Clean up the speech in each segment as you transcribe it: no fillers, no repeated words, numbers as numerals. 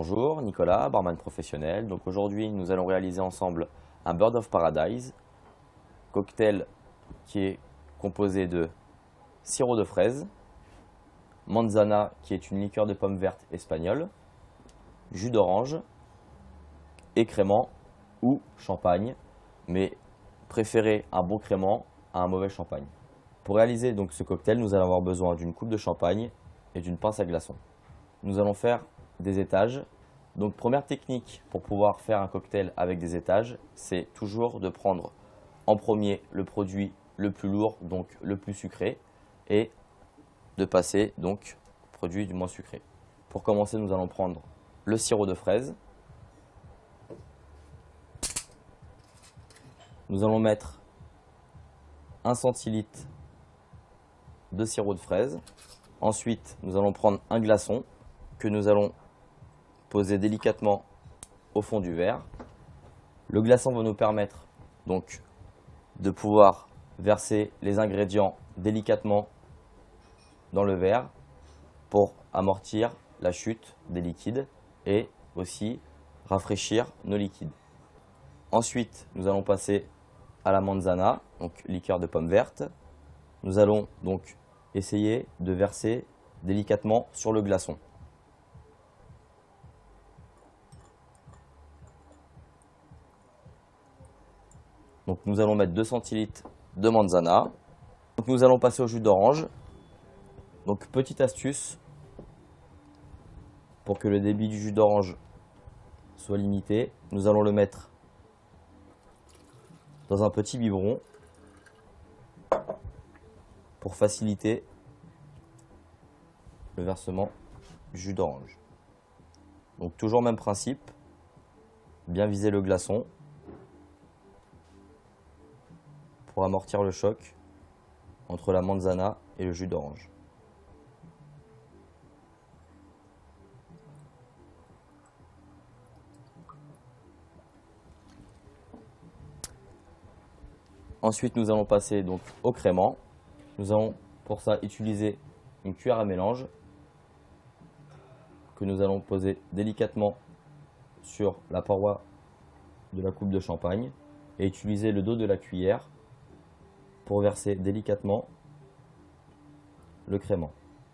Bonjour, Nicolas, barman professionnel. Donc aujourd'hui, nous allons réaliser ensemble un Bird of Paradise, cocktail qui est composé de sirop de fraise, manzana qui est une liqueur de pomme verte espagnole, jus d'orange, écrémant ou champagne, mais préférez un bon crémant à un mauvais champagne. Pour réaliser donc ce cocktail, nous allons avoir besoin d'une coupe de champagne et d'une pince à glaçons. Nous allons faire des étages. Donc première technique pour pouvoir faire un cocktail avec des étages, c'est toujours de prendre en premier le produit le plus lourd, donc le plus sucré, et de passer donc au produit du moins sucré. Pour commencer, nous allons prendre le sirop de fraise. Nous allons mettre 1 centilitre de sirop de fraise. Ensuite, nous allons prendre un glaçon que nous allons poser délicatement au fond du verre. Le glaçon va nous permettre donc de pouvoir verser les ingrédients délicatement dans le verre pour amortir la chute des liquides et aussi rafraîchir nos liquides. Ensuite, nous allons passer à la manzana, donc liqueur de pomme verte. Nous allons donc essayer de verser délicatement sur le glaçon. Donc nous allons mettre 2 centilitres de manzana. Donc nous allons passer au jus d'orange. Donc petite astuce pour que le débit du jus d'orange soit limité, nous allons le mettre dans un petit biberon pour faciliter le versement du jus d'orange. Donc toujours même principe, bien viser le glaçon pour amortir le choc entre la manzana et le jus d'orange. Ensuite, nous allons passer donc au crémant. Nous allons pour ça utiliser une cuillère à mélange que nous allons poser délicatement sur la paroi de la coupe de champagne et utiliser le dos de la cuillère pour verser délicatement le crémant.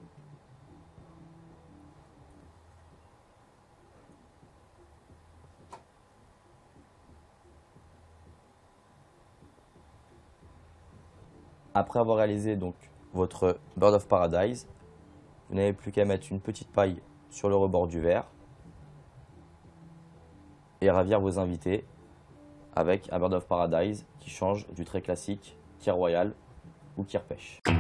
Après avoir réalisé donc votre Bird of Paradise, vous n'avez plus qu'à mettre une petite paille sur le rebord du verre et ravir vos invités avec un Bird of Paradise qui change du très classique Kir Royal ou Kir Pêche.